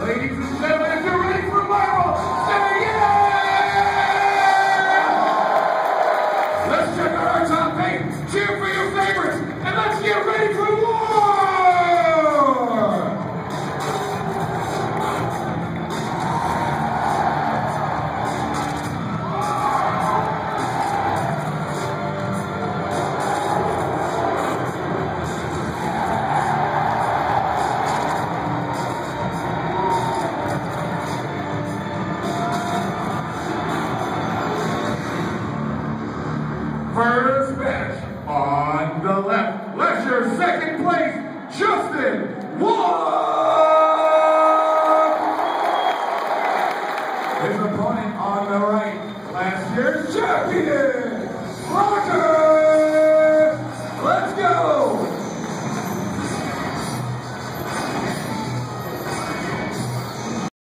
Ladies and gentlemen, if you're ready for Marvel, say yeah! Let's check out our top 8, cheer for your favorites, and let's get ready for war! First match on the left. Let's your second place, Justin Ward.